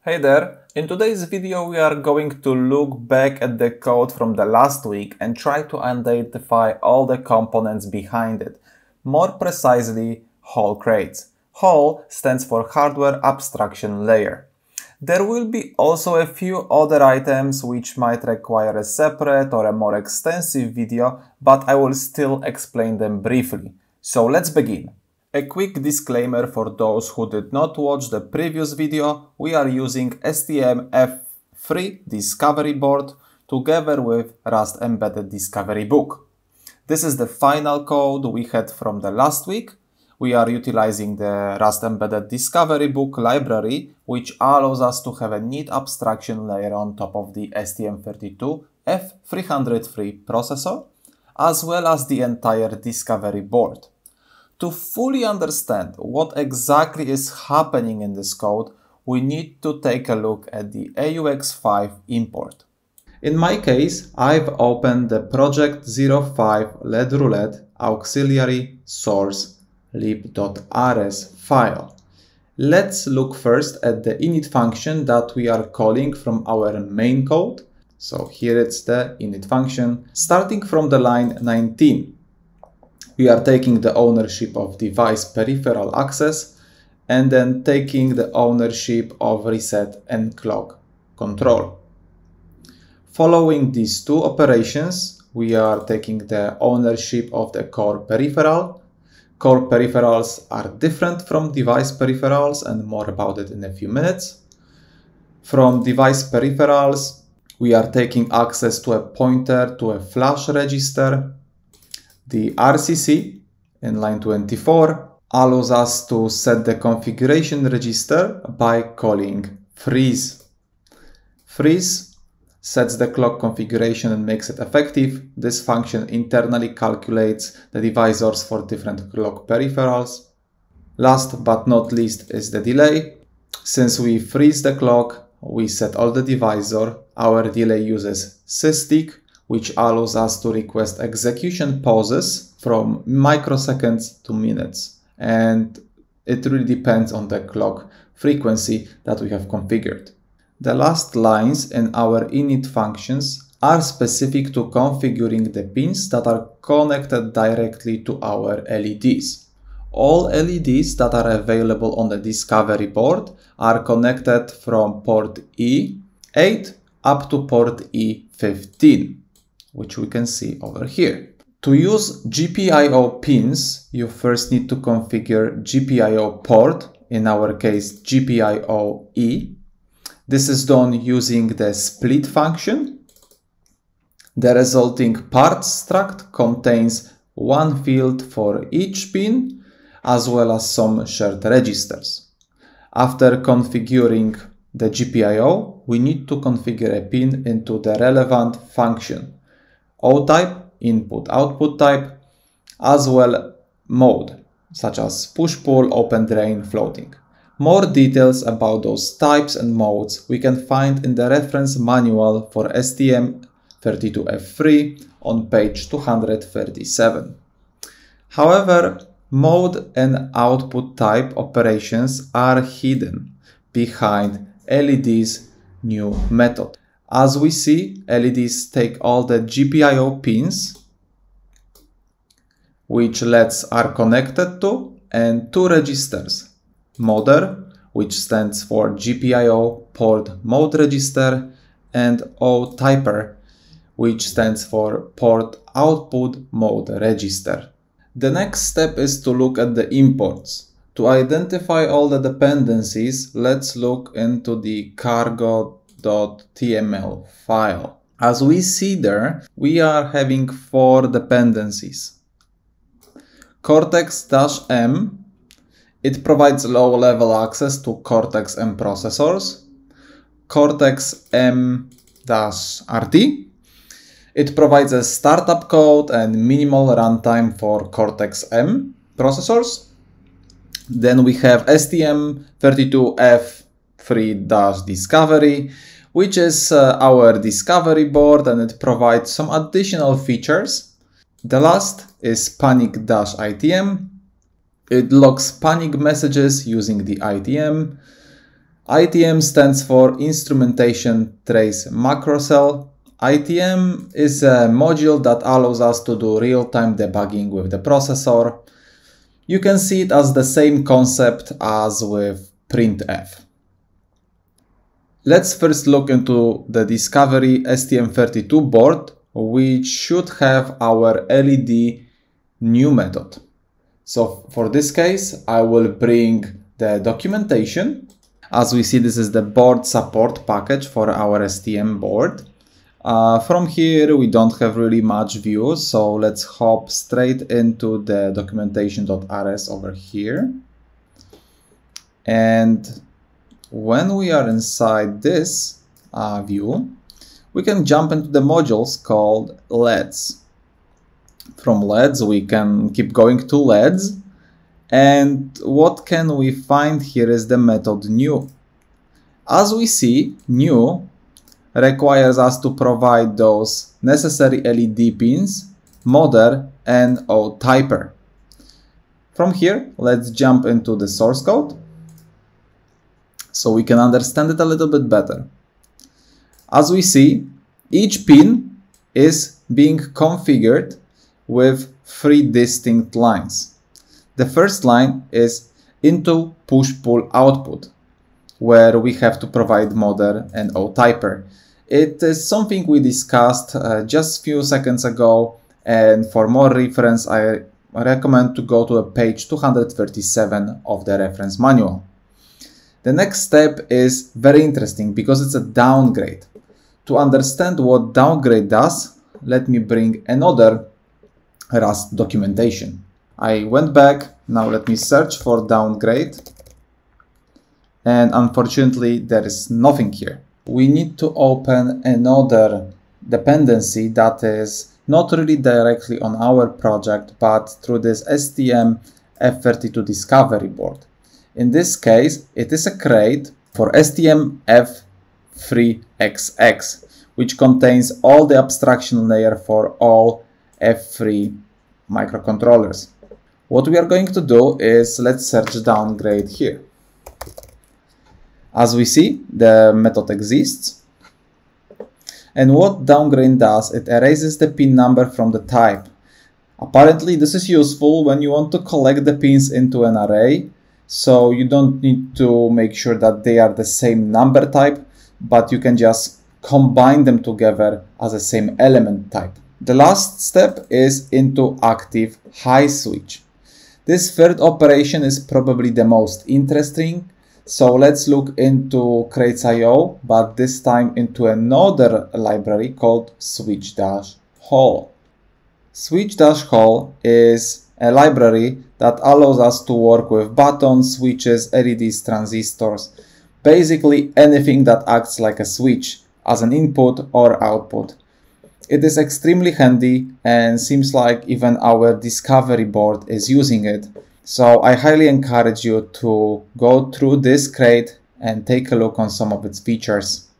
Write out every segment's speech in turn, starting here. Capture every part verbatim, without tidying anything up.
Hey there! In today's video we are going to look back at the code from the last week and try to identify all the components behind it. More precisely, Hall crates. Hall stands for Hardware Abstraction Layer. There will be also a few other items which might require a separate or a more extensive video, but I will still explain them briefly. So let's begin. A quick disclaimer for those who did not watch the previous video: we are using S T M F three Discovery Board together with Rust Embedded Discovery Book. This is the final code we had from the last week. We are utilizing the Rust Embedded Discovery Book library, which allows us to have a neat abstraction layer on top of the S T M thirty-two F three oh three processor, as well as the entire Discovery board. To fully understand what exactly is happening in this code, we need to take a look at the A U X five import. In my case, I've opened the project zero five L E D Roulette auxiliary source lib.rs file. Let's look first at the init function that we are calling from our main code. So here it's the init function, starting from the line nineteen. We are taking the ownership of device peripheral access and then taking the ownership of reset and clock control. Following these two operations, we are taking the ownership of the core peripheral. Core peripherals are different from device peripherals, and more about it in a few minutes. From device peripherals, we are taking access to a pointer to a flash register. The R C C in line twenty-four allows us to set the configuration register by calling freeze. Freeze sets the clock configuration and makes it effective. This function internally calculates the divisors for different clock peripherals. Last but not least is the delay. Since we freeze the clock, we set all the divisor. Our delay uses sysdig, which allows us to request execution pauses from microseconds to minutes. And it really depends on the clock frequency that we have configured. The last lines in our init functions are specific to configuring the pins that are connected directly to our L E Ds. All L E Ds that are available on the Discovery board are connected from port E eight up to port E fifteen. Which we can see over here. To use G P I O pins, you first need to configure G P I O port, in our case G P I O E. This is done using the split function. The resulting parts struct contains one field for each pin, as well as some shared registers. After configuring the G P I O, we need to configure a pin into the relevant function. O type, input output type, as well mode, such as push-pull, open drain, floating. More details about those types and modes we can find in the reference manual for S T M thirty-two F three on page two hundred thirty-seven. However, mode and output type operations are hidden behind L E D's new method. As we see, L E Ds take all the G P I O pins, which L E Ds are connected to, and two registers. Moder, which stands for G P I O port mode register, and O typer, which stands for port output mode register. The next step is to look at the imports. To identify all the dependencies, let's look into the cargo.tml file. As we see there, we are having four dependencies. Cortex-M, it provides low-level access to Cortex-M processors. Cortex-M-R T, it provides a startup code and minimal runtime for Cortex-M processors. Then we have S T M thirty-two F three Discovery, which is uh, our discovery board, and it provides some additional features. The last is panic-I T M. It logs panic messages using the I T M. I T M stands for Instrumentation Trace Macro Cell. I T M is a module that allows us to do real-time debugging with the processor. You can see it as the same concept as with printf. Let's first look into the Discovery S T M thirty-two board, which should have our L E D new method. So for this case, I will bring the documentation. As we see, this is the board support package for our S T M board. Uh, from here, we don't have really much view, so let's hop straight into the documentation.rs over here. And when we are inside this uh, view, we can jump into the modules called L E Ds. From L E Ds, we can keep going to L E Ds. And what can we find here is the method new. As we see, new requires us to provide those necessary L E D pins, modder, and O typer. From here, let's jump into the source code so we can understand it a little bit better. As we see, each pin is being configured with three distinct lines. The first line is into push-pull output, where we have to provide modder and O typer. It is something we discussed uh, just a few seconds ago, and for more reference, I recommend to go to page two hundred thirty-seven of the reference manual. The next step is very interesting because it's a downgrade. To understand what downgrade does, let me bring another Rust documentation. I went back, now let me search for downgrade, and unfortunately there is nothing here. We need to open another dependency that is not really directly on our project, but through this S T M F thirty-two discovery board. In this case, it is a crate for S T M F three X X, which contains all the abstraction layer for all F three microcontrollers. What we are going to do is let's search downgrade here. As we see, the method exists. And what downgrade does, it erases the pin number from the type. Apparently, this is useful when you want to collect the pins into an array. So you don't need to make sure that they are the same number type, but you can just combine them together as the same element type. The last step is into active high switch. This third operation is probably the most interesting. So let's look into crates dot i o, but this time into another library called switch-hall. Switch-hall is a library that allows us to work with buttons, switches, L E Ds, transistors, basically anything that acts like a switch as an input or output. It is extremely handy and seems like even our discovery board is using it. So I highly encourage you to go through this crate and take a look on some of its features.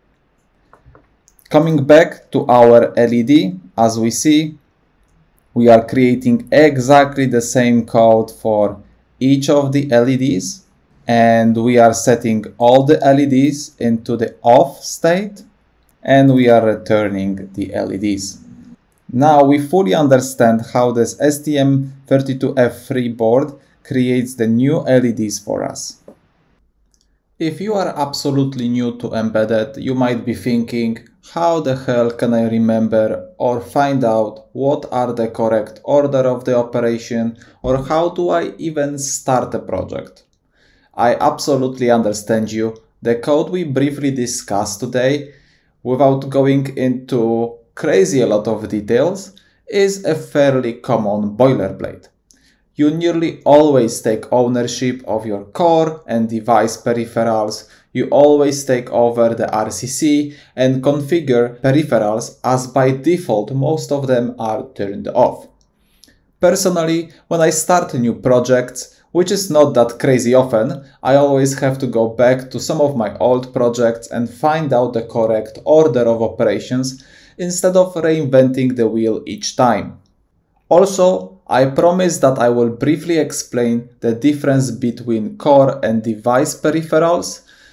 Coming back to our L E D, as we see, we are creating exactly the same code for each of the L E Ds, and we are setting all the L E Ds into the off state, and we are returning the L E Ds. Now we fully understand how this S T M thirty-two F three board creates the new L E Ds for us. If you are absolutely new to embedded, you might be thinking, how the hell can I remember or find out what are the correct order of the operation, or how do I even start a project? I absolutely understand you. The code we briefly discussed today, without going into crazy a lot of details, is a fairly common boilerplate. You nearly always take ownership of your core and device peripherals. You always take over the R C C and configure peripherals, as by default most of them are turned off. Personally, when I start new projects, which is not that crazy often, I always have to go back to some of my old projects and find out the correct order of operations instead of reinventing the wheel each time. Also, I promise that I will briefly explain the difference between core and device peripherals,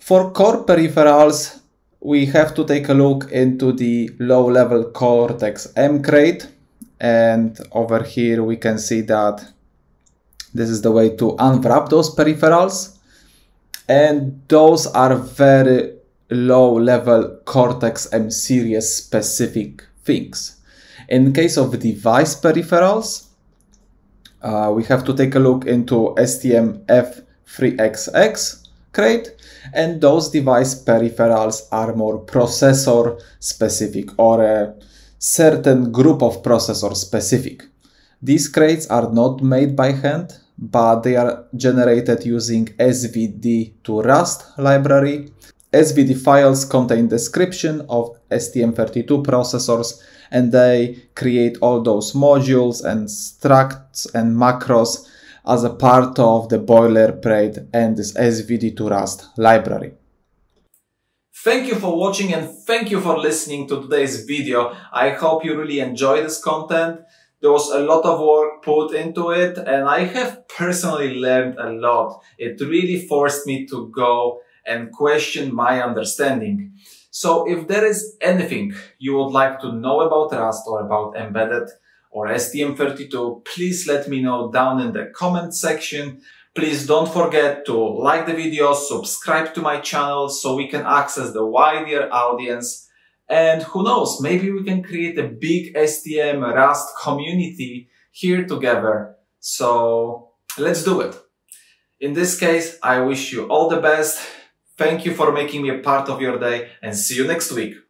For core peripherals, we have to take a look into the low-level Cortex-M crate, and over here we can see that this is the way to unwrap those peripherals, and those are very low-level Cortex-M series specific things. In case of device peripherals, uh, we have to take a look into S T M F three X X crate, and those device peripherals are more processor specific, or a certain group of processor specific. These crates are not made by hand, but they are generated using S V D to Rust library. S V D files contain description of S T M thirty-two processors, and they create all those modules and structs and macros as a part of the boilerplate and this S V D to Rust library. Thank you for watching, and thank you for listening to today's video. I hope you really enjoy this content. There was a lot of work put into it, and I have personally learned a lot. It really forced me to go and question my understanding. So if there is anything you would like to know about Rust or about embedded or S T M thirty-two, please let me know down in the comment section. Please don't forget to like the video, subscribe to my channel so we can access the wider audience. And who knows, maybe we can create a big S T M Rust community here together. So let's do it. In this case, I wish you all the best. Thank you for making me a part of your day, and see you next week.